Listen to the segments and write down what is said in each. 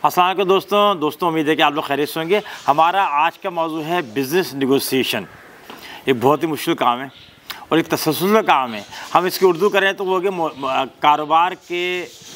अस्सलाम वालेकुम दोस्तों उम्मीद है कि आप लोग खैरियत से होंगे। हमारा आज का मौजू है बिज़नेस नेगोशिएशन। एक बहुत ही मुश्किल काम है और एक तसल्सल काम है। हम इसकी उर्दू करें तो वो हो गया कारोबार के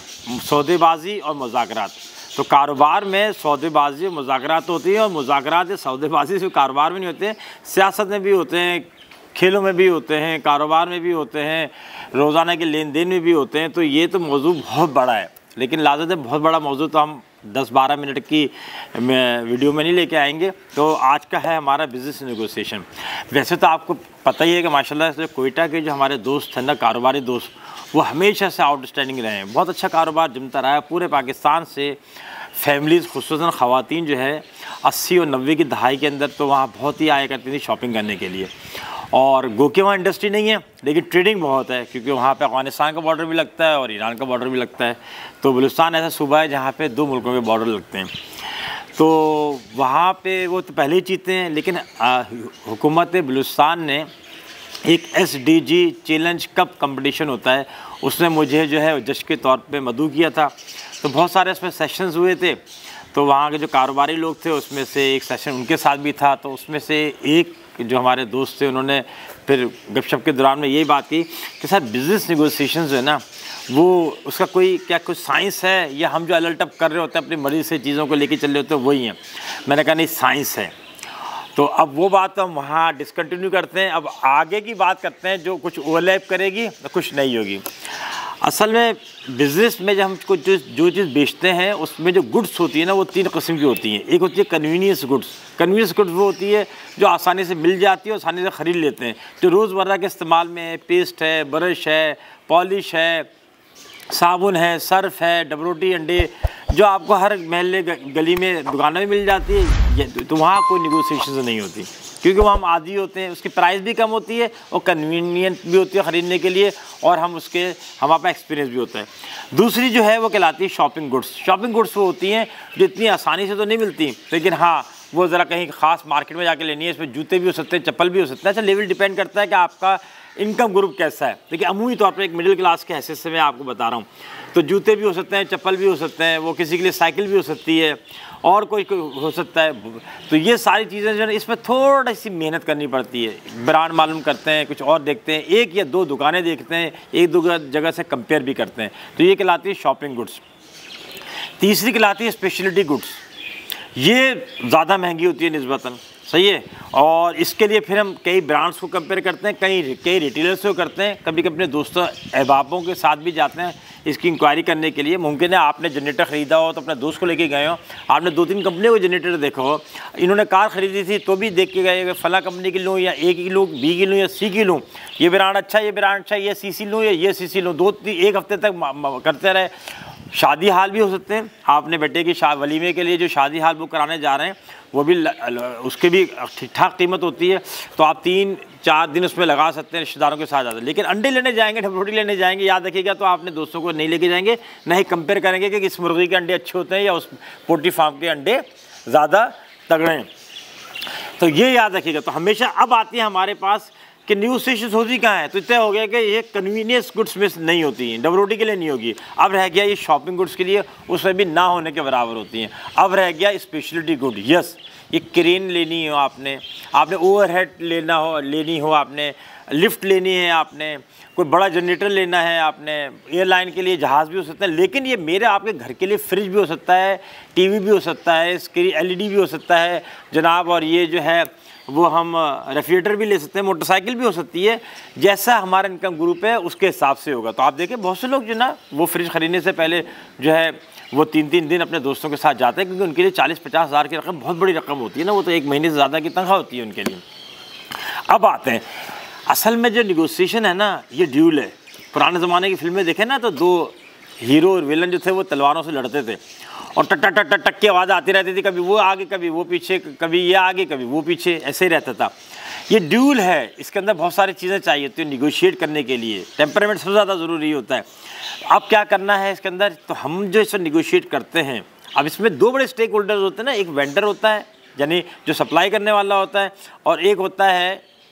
सौदेबाजी और मुज़ाकरात। तो कारोबार में सौदेबाजी और मुज़ाकरात होती है और मुज़ाकरात सौदेबाजी सिर्फ कारोबार में नहीं होते हैं, सियासत में भी होते हैं, खेलों में भी होते हैं, कारोबार में भी होते हैं, रोज़ाना के लेन देन में भी होते हैं। तो ये तो मौजू बहुत बड़ा है, लेकिन लाज़त है बहुत बड़ा मौजू तो हम 10-12 मिनट की वीडियो में नहीं लेके आएंगे। तो आज का है हमारा बिज़नेस नेगोशिएशन। वैसे तो आपको पता ही है कि माशाल्लाह से कोयटा के जो हमारे दोस्त हैं ना, कारोबारी दोस्त, वो हमेशा से आउटस्टैंडिंग रहे हैं। बहुत अच्छा कारोबार जमता रहा है पूरे पाकिस्तान से। फैमिलीज़ खुसूसन ख़वातीन जो है 80 और 90 की दहाई के अंदर तो वहाँ बहुत ही आया करती थी शॉपिंग करने के लिए। और गो के वहाँ इंडस्ट्री नहीं है, लेकिन ट्रेडिंग बहुत है, क्योंकि वहाँ पे अफ़गानिस्तान का बॉर्डर भी लगता है और ईरान का बॉर्डर भी लगता है। तो बलूचिस्तान ऐसा सूबा है जहाँ पे 2 मुल्कों के बॉर्डर लगते हैं। तो वहाँ पे वो तो पहले ही जीते हैं, लेकिन हुकूमत बलूचिस्तान ने एक SDG चैलेंज कप कंपटीशन होता है, उसने मुझे जो है जज के तौर पे मदऊ किया था। तो बहुत सारे इसमें सेशंस हुए थे। तो वहाँ के जो कारोबारी लोग थे उसमें से एक सेशन उनके साथ भी था। तो उसमें से एक जो हमारे दोस्त थे उन्होंने फिर गपशप के दौरान में यही बात की कि सर बिज़नेस नेगोशिएशन जो है ना, वो उसका कुछ साइंस है या हम जो अलटअप कर रहे होते हैं अपनी मर्ज़ी से चीज़ों को लेके चल रहे होते हैं वही हैं। मैंने कहा नहीं, साइंस है। तो अब वो बात तो हम वहाँ डिसकंटिन्यू करते हैं। अब आगे की बात करते हैं जो कुछ ओवरलैप करेगी और कुछ नहीं होगी। असल में बिज़नेस में जब हम कुछ जो चीज़ बेचते हैं उसमें जो गुड्स होती है ना, वो 3 किस्म की होती हैं। एक होती है कन्वीनियंस गुड्स। कन्वीनियंस गुड्स वो होती है जो आसानी से मिल जाती है और आसानी से ख़रीद लेते हैं, जो रोज़मर्रा के इस्तेमाल में पेस्ट है, ब्रश है, पॉलिश है, साबुन है, सर्फ़ है, डबरोटी अंडे, जो आपको हर महल्ले गली में दुकानों में मिल जाती है। तो वहाँ कोई निगोशिएशन नहीं होती, क्योंकि वहाँ हम आदी होते हैं, उसकी प्राइस भी कम होती है और कन्वीनियंट भी होती है ख़रीदने के लिए, और हमारे पास एक्सपीरियंस भी होता है। दूसरी जो है वो कहलाती है शॉपिंग गुड्स। शॉपिंग गुड्स वो होती हैं जो इतनी आसानी से तो नहीं मिलती, लेकिन हाँ वो ज़रा कहीं ख़ास मार्केट में जाके लेनी है। इसमें जूते भी हो सकते हैं, चप्पल भी हो सकता है। अच्छा, लेवल डिपेंड करता है कि आपका इनकम ग्रुप कैसा है। देखिए अमूमी तौर पर एक मिडिल क्लास के हैसियत से मैं आपको बता रहा हूँ, तो जूते भी हो सकते हैं, चप्पल भी हो सकते हैं, वो किसी के लिए साइकिल भी हो सकती है और कोई हो सकता है। तो ये सारी चीज़ें जो है इसमें थोड़ी सी मेहनत करनी पड़ती है। ब्रांड मालूम करते हैं, कुछ और देखते हैं, 1 या 2 दुकानें देखते हैं, 1-2 जगह से कंपेयर भी करते हैं। तो ये कहलाती है शॉपिंग गुड्स। तीसरी कहलाती है स्पेशलिटी गुड्स। ये ज़्यादा महंगी होती है निस्बतन, सही है। और इसके लिए फिर हम कई ब्रांड्स को कंपेयर करते हैं, कई रिटेलर्स को करते हैं, कभी कभी अपने दोस्तों अहबाबों के साथ भी जाते हैं इसकी इंक्वायरी करने के लिए। मुमकिन है आपने जनरेटर ख़रीदा हो तो अपने दोस्त को लेके गए हो, आपने 2-3 कंपनियों को जनरेटर देखा हो, इन्होंने कार ख़रीदी थी तो भी देख के गए फला कंपनी की लूँ या A की लूँ, B की लूँ या C की लूँ, ये ब्रांड अच्छा, ये ब्रांड अच्छा, ये CC लूँ या ये CC लूँ। 1 हफ्ते तक करते रहे। शादी हाल भी हो सकते हैं, आपने बेटे की वलीमे के लिए जो शादी हाल बुक कराने जा रहे हैं वो भी उसके भी ठीक ठाक कीमत होती है। तो आप 3-4 दिन उसमें लगा सकते हैं, रिश्तेदारों के साथ जाते हैं। लेकिन अंडे लेने जाएंगे, रोटी लेने जाएंगे, याद रखिएगा, तो आपने दोस्तों को नहीं लेके जाएंगे, ना ही कंपेयर करेंगे कि इस मुर्गी के अंडे अच्छे होते हैं या उस पोल्ट्री फार्म के अंडे ज़्यादा तगड़े हैं। तो ये याद रखिएगा। तो हमेशा अब आती है हमारे पास कि नेगोशिएशन होती कहाँ है। तो इतना हो गया कि ये कन्वीनियंस गुड्स में नहीं होती हैं, डबल रोटी के लिए नहीं होगी। अब रह गया ये शॉपिंग गुड्स के लिए, उसमें भी ना होने के बराबर होती हैं। अब रह गया स्पेशलिटी गुड। यस, ये क्रेन लेनी हो आपने ओवरहेड लेनी हो, आपने लिफ्ट लेनी है, आपने कोई बड़ा जनरेटर लेना है, आपने एयरलाइन के लिए जहाज़ भी हो सकता है। लेकिन ये मेरे आपके घर के लिए फ्रिज भी हो सकता है, TV भी हो सकता है, LED भी हो सकता है जनाब, और ये जो है वो हम रेफ्रिजरेटर भी ले सकते हैं, मोटरसाइकिल भी हो सकती है। जैसा हमारा इनकम ग्रुप है उसके हिसाब से होगा। तो आप देखें बहुत से लोग जो ना वो फ्रिज ख़रीदने से पहले जो है वो 3-3 दिन अपने दोस्तों के साथ जाते हैं, क्योंकि उनके लिए 40-50 हज़ार की रकम बहुत बड़ी रकम होती है ना, वो तो 1 महीने से ज़्यादा की तनख्वाह होती है उनके लिए। अब आते हैं असल में जो निगोशिएशन है ना, ये ड्यूल है। पुराने ज़माने की फिल्में देखें ना, तो 2 हीरो और विलन जो थे वो तलवारों से लड़ते थे और टक टक टक टक की आवाज़ आती रहती थी, कभी वो आगे कभी वो पीछे, कभी ये आगे कभी वो पीछे, ऐसे ही रहता था। ये ड्यूल है, इसके अंदर बहुत सारी चीज़ें चाहिए होती हैं निगोशिएट करने के लिए। टेम्परामेंट सबसे ज़्यादा ज़रूरी होता है। अब क्या करना है इसके अंदर, तो हम जो इसे निगोशिएट करते हैं, अब इसमें 2 बड़े स्टेक होल्डर्स होते हैं ना, एक वेंडर होता है यानी जो सप्लाई करने वाला होता है, और एक होता है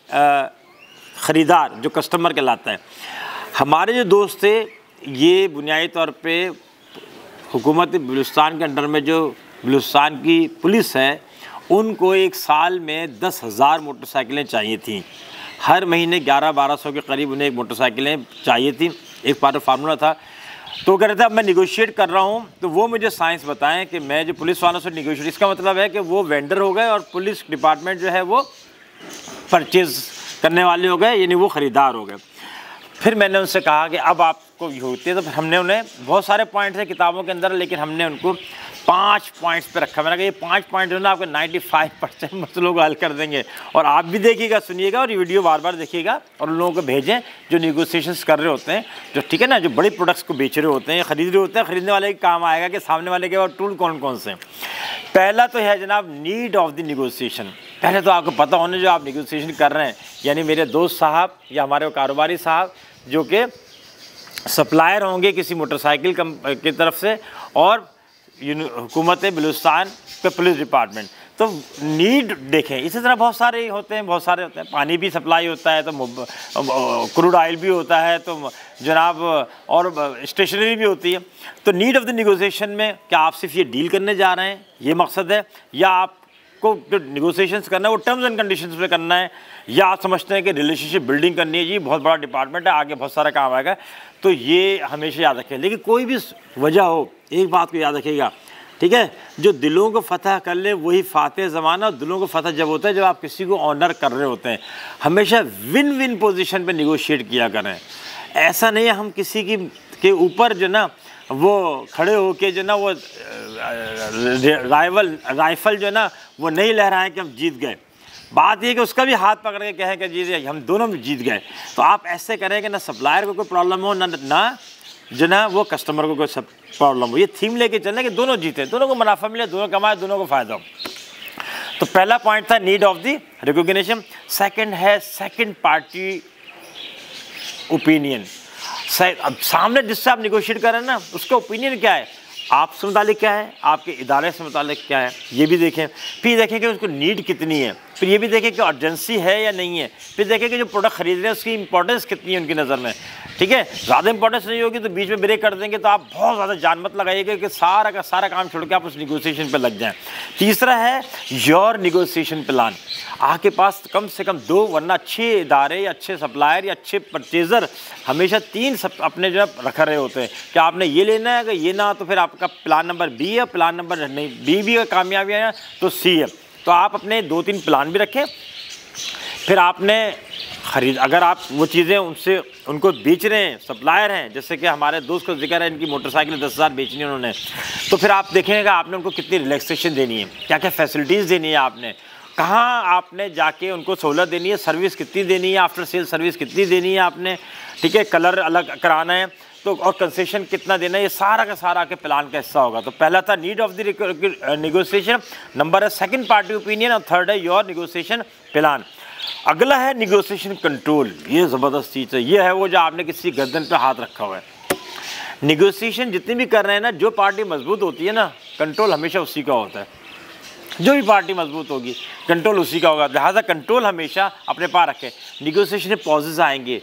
ख़रीदार जो कस्टमर कहलाता है। हमारे जो दोस्त थे ये बुनियादी तौर पे हुकूमत बलूचिस्तान के अंडर में जो बलूचिस्तान की पुलिस है उनको एक साल में 10,000 मोटरसाइकिलें चाहिए थी। हर महीने 1100-1200 के करीब उन्हें मोटरसाइकिलें चाहिए थी। एक पार्ट फार्मूला था। तो कह रहे थे अब मैं निगोशिएट कर रहा हूँ, तो वो मुझे साइंस बताएं कि मैं जो पुलिस वालों से निगोशिएट, इसका मतलब है कि वो वेंडर हो गए और पुलिस डिपार्टमेंट जो है वो परचेज़ करने वाले हो गए, यानी वो ख़रीदार हो गए। फिर मैंने उनसे कहा कि अब आपको ये होती है, तो हमने उन्हें बहुत सारे पॉइंट्स हैं किताबों के अंदर, लेकिन हमने उनको 5 पॉइंट्स पे रखा। मैंने कहा ये 5 पॉइंट जो है ना आपके 95% मसलों को हल कर देंगे। और आप भी देखिएगा, सुनिएगा और ये वीडियो बार बार देखिएगा और उन लोगों को भेजें जो निगोसिएशंस कर रहे होते हैं, जो ठीक है ना, जो बड़ी प्रोडक्ट्स को बेच रहे होते हैं, ख़रीद रहे होते हैं। ख़रीदने वाले के काम आएगा कि सामने वाले के पास टूल कौन कौन से हैं। पहला तो है जनाब नीड ऑफ द निगोसिएशन। पहले तो आपको पता होने जो आप निगोसिएशन कर रहे हैं, यानी मेरे दोस्त साहब या हमारे कारोबारी साहब जो कि सप्लायर होंगे किसी मोटरसाइकिल की तरफ से, और हुकूमत बलूचिस्तान के पुलिस डिपार्टमेंट, तो नीड देखें। इसी तरह बहुत सारे होते हैं, पानी भी सप्लाई होता है, तो क्रूड ऑयल भी होता है, तो जनाब और स्टेशनरी भी होती है। तो नीड ऑफ द निगोसिएशन में क्या आप सिर्फ ये डील करने जा रहे हैं, ये मकसद है, या आपको जो निगोसिएशंस करना है वो टर्म्स एंड कंडीशंस पे करना है, या आप समझते हैं कि रिलेशनशिप बिल्डिंग करनी है। जी बहुत बड़ा डिपार्टमेंट है, आगे बहुत सारा काम आएगा। तो ये हमेशा याद रखें। लेकिन कोई भी वजह हो, एक बात को याद रखिएगा, ठीक है, जो दिलों को फतह कर ले वही फातह ज़माना। और दिलों को फतह जब होता है जब आप किसी को ऑनर कर रहे होते हैं। हमेशा विन विन पोजीशन पे निगोशिएट किया करें। ऐसा नहीं है हम किसी की के ऊपर जो ना वो खड़े होके जो ना वो राइफल जो ना वो नहीं लहराएं कि हम जीत गए। बात ये कि उसका भी हाथ पकड़ के कहें कि जी हम दोनों भी जीत गए। तो आप ऐसे करें कि ना सप्लायर को कोई प्रॉब्लम हो, ना जो ना वो कस्टमर को कोई प्रॉब्लम हो। ये थीम लेके चलना कि दोनों जीते, दोनों को मुनाफा मिले, दोनों कमाए, दोनों को फ़ायदा हो। तो पहला पॉइंट था need of the recognition. Second है सेकंड पार्टी ओपिनियन। अब सामने जिससे आप निगोशिएट कर रहे हैं ना उसका ओपिनियन क्या है, आपसे मुतालिक क्या है, आपके इदारे से मुतालिक क्या है, ये भी देखें। फिर देखें कि उसको नीड कितनी है, फिर ये भी देखें कि अर्जेंसी है या नहीं है। फिर देखें कि जो प्रोडक्ट खरीद रहे हैं उसकी इंपॉर्टेंस कितनी है उनकी नज़र में। ठीक है, ज़्यादा इंपॉर्टेंस नहीं होगी तो बीच में ब्रेक कर देंगे, तो आप बहुत ज़्यादा जान मत लगाइएगा कि सारा का सारा काम छोड़ के आप उस निगोसिएशन पे लग जाएं। तीसरा है योर निगोसिएशन प्लान। आपके पास कम से कम 2, वरना अच्छे इदारे या अच्छे सप्लायर या अच्छे परचेज़र हमेशा 3 सब अपने जो है रख रहे होते हैं कि आपने ये लेना है, अगर ये ना तो फिर आपका प्लान नंबर बी है, प्लान नंबर नहीं बी भी अगर कामयाबी है तो सी है। तो आप अपने 2-3 प्लान भी रखें। फिर आपने अगर आप वो चीज़ें उनसे उनको बेच रहे हैं, सप्लायर हैं, जैसे कि हमारे दोस्त को जिक्र है इनकी मोटरसाइकिल 10,000 बेचनी है उन्होंने, तो फिर आप देखेंगे आपने उनको कितनी रिलैक्सेशन देनी है, क्या क्या फैसिलिटीज़ देनी है, आपने कहाँ आपने जाके उनको सहूलत देनी है, सर्विस कितनी देनी है, आफ्टर सेल सर्विस कितनी देनी है आपने, ठीक है, कलर अलग कराना है तो, और कंसेशन कितना देना है, ये सारा का सारा आपके प्लान का हिस्सा होगा। तो पहला था need of the negotiation, number है सेकंड पार्टी ओपिनियन, और थर्ड है योर निगोसिएशन प्लान। अगला है निगोसिएशन कंट्रोल। ये ज़बरदस्त चीज़ है, ये है वो जो आपने किसी गर्दन पे हाथ रखा हुआ है। निगोसिएशन जितनी भी कर रहे हैं ना, जो पार्टी मजबूत होती है ना, कंट्रोल हमेशा उसी का होता है। जो भी पार्टी मजबूत होगी कंट्रोल उसी का होगा। लिहाजा कंट्रोल हमेशा अपने पास रखें। निगोसिएशन में पॉजेज़ आएंगे,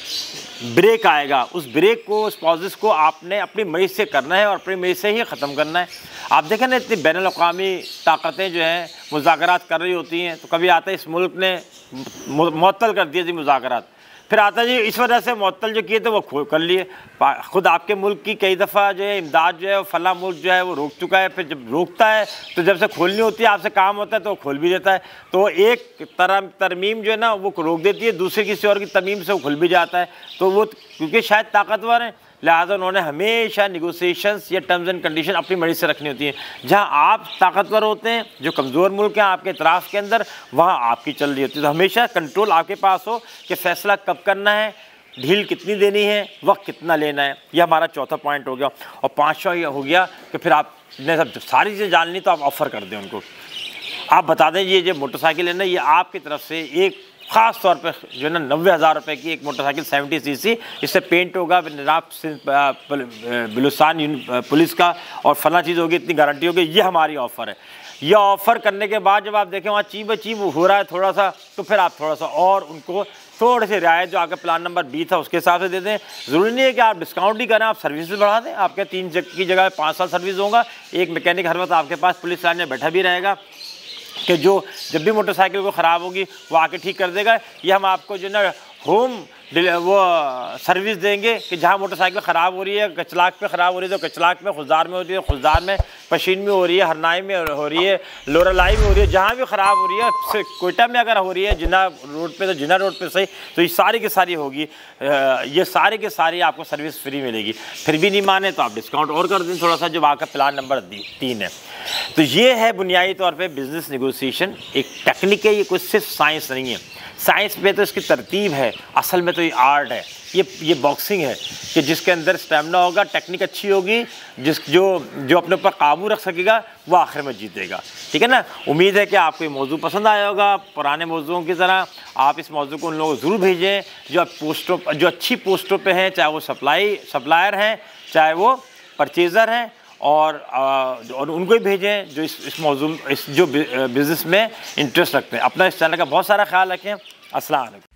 ब्रेक आएगा, उस ब्रेक को, उस पॉजेस को आपने अपनी मर्ज़ी से करना है और अपनी मर्ज़ी से ही ख़त्म करना है। आप देखें ना इतनी बैनुल-अक़वामी ताकतें जो हैं मुज़ाकरात कर रही होती हैं, तो कभी आता है इस मुल्क ने मुअत्तल कर दिया जी मुज़ाकरात, फिर आता है जी इस वजह से मुअत्तल जो किए थे वो कर लिए। खुद आपके मुल्क की कई दफ़ा जो है इमदाद जो है फला मुल्क जो है वो रोक चुका है, फिर जब रोकता है तो जब से खोलनी होती है आपसे काम होता है तो वो खोल भी देता है। तो एक तरमीम जो है ना वो रोक देती है, दूसरे किसी और की तरमीम से वो खुल भी जाता है। तो वो क्योंकि शायद ताकतवर हैं, लिहाजा उन्होंने हमेशा निगोसिएशंस या टर्म्स एंड कंडीशन अपनी मर्ज़ी से रखनी होती है। जहाँ आप ताकतवर होते हैं, जो कमज़ोर मुल्क हैं आपके इतराफ़ के अंदर, वहाँ आपकी चल रही होती है। तो हमेशा कंट्रोल आपके पास हो कि फ़ैसला कब करना है, ढील कितनी देनी है, वक्त कितना लेना है। यह हमारा चौथा पॉइंट हो गया। और पाँचवा ये हो गया कि फिर आपने सब सारी चीज़ें जान ली तो आप ऑफ़र कर दें उनको। आप बता दें ये जो मोटरसाइकिल है ना, ये आपकी तरफ से एक ख़ास तौर पे जो है ना 90,000 रुपये की एक मोटरसाइकिल 70 सीसी, इससे पेंट होगा जनाब बलूचिस्तान पुलिस का, और फला चीज़ होगी, इतनी गारंटी होगी, ये हमारी ऑफ़र है। ये ऑफ़र करने के बाद जब आप देखें वहाँ चीप चीप हो रहा है थोड़ा सा, तो फिर आप थोड़ा सा और उनको थोड़े से रियायत जो आपका प्लान नंबर बी था उसके हिसाब से दे दें। ज़रूरी नहीं है कि आप डिस्काउंट ही करें, आप सर्विस बढ़ा दें। आपके 3 की जगह 5 साल सर्विस होगा। एक मैकेनिक हर वक्त आपके पास पुलिस लाइन में बैठा भी रहेगा कि जो जब भी मोटरसाइकिल को ख़राब होगी वो आके ठीक कर देगा। ये हम आपको जो ना होम वो सर्विस देंगे कि जहाँ मोटरसाइकिल ख़राब हो रही है, कचलाक पे ख़राब हो रही है तो कचलाक में, खुशदार में हो रही है खुशदार में, पशीन में हो रही है, हरनाई में हो रही है, लोरालाई में हो रही है, जहाँ भी ख़राब हो रही है, कोयटा में अगर हो रही है, जिन्ना रोड पे तो जिन्ना रोड पे सही, तो ये सारी की सारी होगी। ये सारी की सारी आपको सर्विस फ्री मिलेगी। फिर भी नहीं माने तो आप डिस्काउंट और कर दें थोड़ा सा, जो आपका प्लान नंबर 3 है। तो ये है बुनियादी तौर पर बिज़नेस नेगोशिएशन। एक टेक्निक है, ये कोई सिर्फ साइंस नहीं है। साइंस में तो इसकी तरतीब है, असल में तो ये आर्ट है, ये बॉक्सिंग है कि जिसके अंदर स्टेमिना होगा, टेक्निक अच्छी होगी, जो अपने ऊपर काबू रख सकेगा वो आखिर में जीतेगा। ठीक है ना। उम्मीद है कि आपको ये मौजू पसंद आया होगा। पुराने मौजूओं की तरह आप इस मौजू को उन लोगों को ज़रूर भेजें जो अच्छी पोस्टों पे हैं, चाहे वो सप्लायर हैं, चाहे वो परचेज़र हैं, और उनको ही भेजें जो इस मौजू जो बिज़नेस में इंटरेस्ट रखते हैं। अपना इस चैनल का बहुत सारा ख्याल रखें। अस्सलाम वालेकुम।